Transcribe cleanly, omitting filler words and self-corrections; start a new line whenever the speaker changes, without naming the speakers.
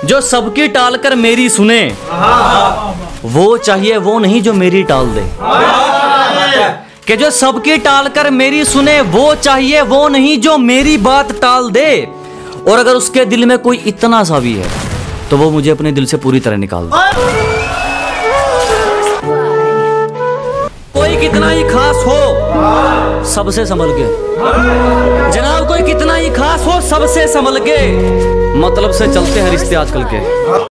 जो सबकी टाल कर मेरी सुने, वो चाहिए वो नहीं जो मेरी टाल दे। कि जो सबकी टाल कर मेरी सुने, वो चाहिए वो नहीं जो मेरी बात टाल दे। और अगर उसके दिल में कोई इतना सा भी है तो वो मुझे अपने दिल से पूरी तरह निकाल दे। कोई कितना ही खास हो सबसे संभल के, जनाब कोई कितना ही खास हो सबसे संभल के, मतलब से चलते हैं रिश्ते आजकल के।